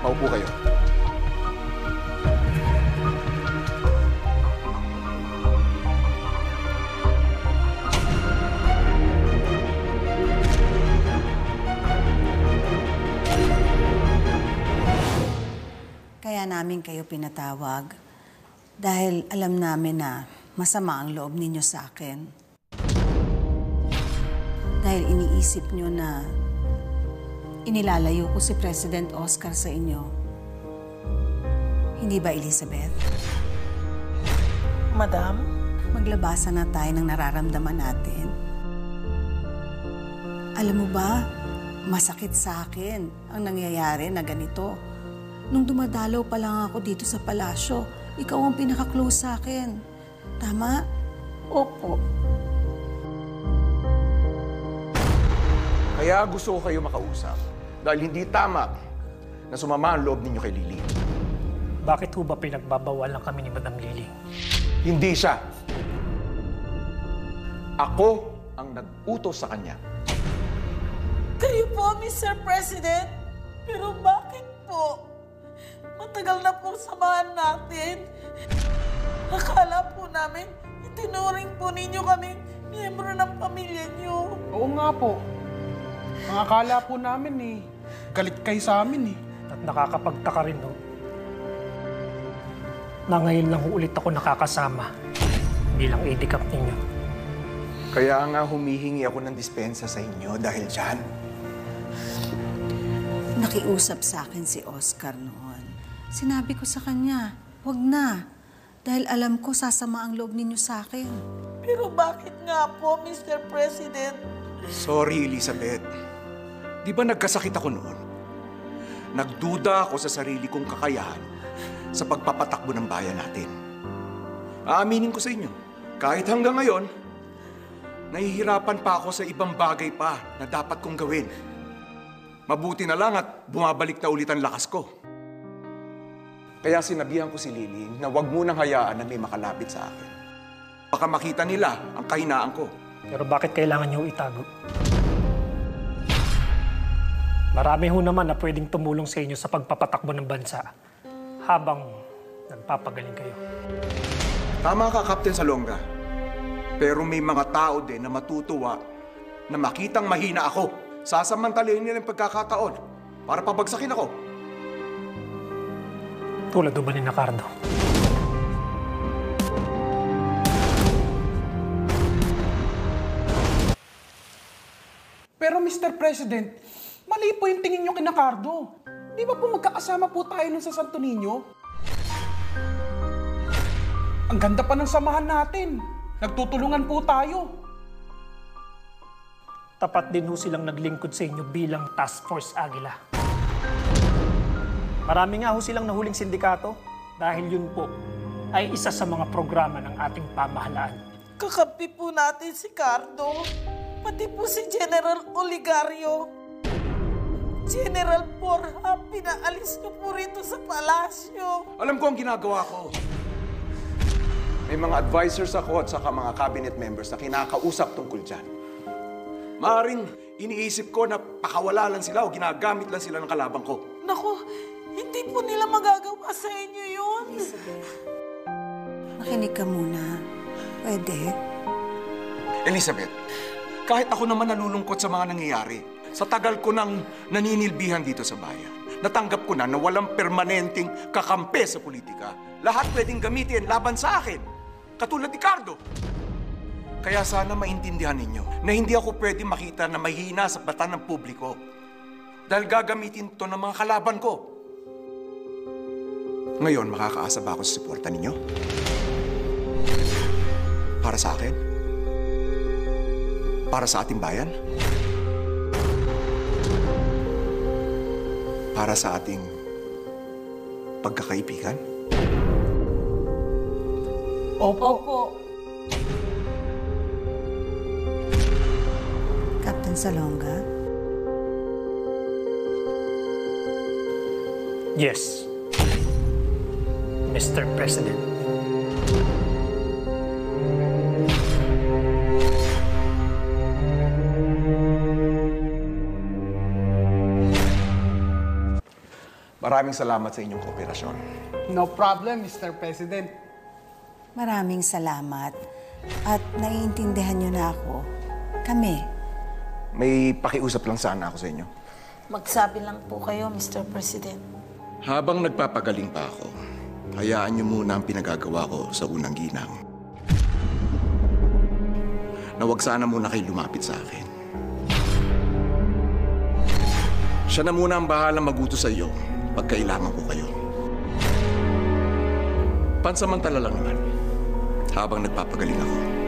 Paupo kayo. Kaya namin kayo pinatawag dahil alam namin na masama ang loob ninyo sa akin. Dahil iniisip nyo na inilalayo ko si President Oscar sa inyo. Hindi ba, Elizabeth? Madam? Maglabasan na tayo ng nararamdaman natin. Alam mo ba, masakit sa akin ang nangyayari na ganito. Nung dumadalaw pa lang ako dito sa palasyo, ikaw ang pinaka-close sa akin. Tama? Opo. Kaya gusto ko kayo makausap. Dahil hindi tama na sumama ang loob ninyo kay Lily. Bakit ho ba pinagbabawal lang kami ni Madam Lily? Hindi siya. Ako ang nag-utos sa kanya. Kayo po, Mr. President. Pero bakit po? Matagal na po samahan natin. Akala po namin, itinuring po ninyo kaming miyembro ng pamilya niyo. Oo nga po. Ang akala po namin galit kayo sa amin At nakakapagtaka rin, no? Na ngayon lang ulit ako nakakasama bilang AD-CAP ninyo. Kaya nga humihingi ako ng dispensa sa inyo dahil dyan. Nakiusap sa akin si Oscar noon. Sinabi ko sa kanya, huwag na. Dahil alam ko sasama ang loob ninyo sa akin. Pero bakit nga po, Mr. President? Sorry, Elizabeth. Di ba nagkasakit ako noon? Nagduda ako sa sarili kong kakayahan sa pagpapatakbo ng bayan natin. Aaminin ko sa inyo, kahit hanggang ngayon, nahihirapan pa ako sa ibang bagay pa na dapat kong gawin. Mabuti na lang at bumabalik na ulit ang lakas ko. Kaya sinabihan ko si Lily na huwag munang hayaan na may makalapit sa akin. Baka makita nila ang kahinaan ko. Pero bakit kailangan niyo itago? Marami ho naman na pwedeng tumulong sa inyo sa pagpapatakbo ng bansa habang nagpapagaling kayo. Tama ka, Captain Salonga. Pero may mga tao din na matutuwa na makitang mahina ako. Sasamantalahin nila ang pagkakataon para pabagsakin ako. Tulad ba ni Ricardo? Pero Mr. President, mali po yung tingin nyo kina Cardo. Di ba po magkakasama po tayo nun sa Santo Niño? Ang ganda pa ng samahan natin. Nagtutulungan po tayo. Tapat din ho silang naglingkod sa inyo bilang Task Force Aguila. Marami nga ho silang nahuling sindikato dahil yun po ay isa sa mga programa ng ating pamahalaan. Kakampi po natin si Cardo. Pati po si General Olegario. General Borja, pinaalis niyo po rito sa palasyo. Alam ko ang ginagawa ko. May mga advisors ako at saka mga cabinet members na kinakausap tungkol dyan. Maaaring iniisip ko na pakawala lang sila o ginagamit lang sila ng kalabang ko. Naku, hindi po nila magagawa sa inyo yun. Elizabeth, makinig ka muna. Pwede? Elizabeth, kahit ako naman nalulungkot sa mga nangyayari, sa tagal ko nang naninilbihan dito sa bayan, natanggap ko na walang permanenteng kakampi sa politika. Lahat pwedeng gamitin laban sa akin, katulad ni Cardo. Kaya sana maintindihan ninyo na hindi ako pwede makita na mahina sa mata ng publiko dahil gagamitin to ng mga kalaban ko. Ngayon, makakaasa ba ako sa suporta ninyo? Para sa akin? Para sa ating bayan? Para sa ating pagkakaibigan? Opo. Captain Salonga? Yes, Mr. President. Maraming salamat sa inyong kooperasyon. No problem, Mr. President. Maraming salamat. At naiintindihan niyo na ako. Kami. May pakiusap lang sana ako sa inyo. Magsabi lang po kayo, Mr. President. Habang nagpapagaling pa ako, hayaan niyo muna ang pinagagawa ko sa unang ginang. Na huwag sana muna kayo lumapit sa akin. Siya na muna ang bahalang magutos sa iyo pag kailangan ko kayo. Pansamantala lang naman, habang nagpapagaling ako.